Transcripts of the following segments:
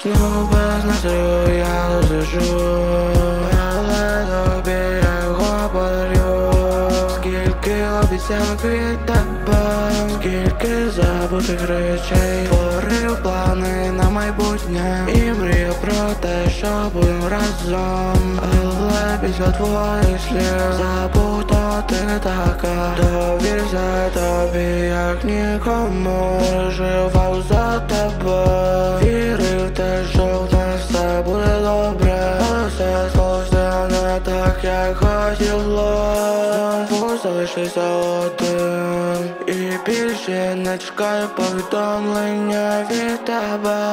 Знову без настрою я сижу, але тобі я його подарю. Скільки обіцянок від тебе, скільки забутих речей. Творив плани на майбутнє і мріяв про те, що будемо разом. Але після твоїх слів забув, то ти не така. Довірся тобі, як нікому. Переживав за тебе, вірив в те, що в нас все буде добре. Але все склалося не так, як хотілося. Знову залишився один і більше не чекаю повідомлення від тебе.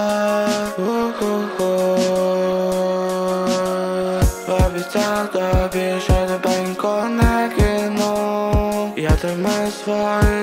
Обіцяв тобі, що тебе ніколи не кину. Я тримаю свої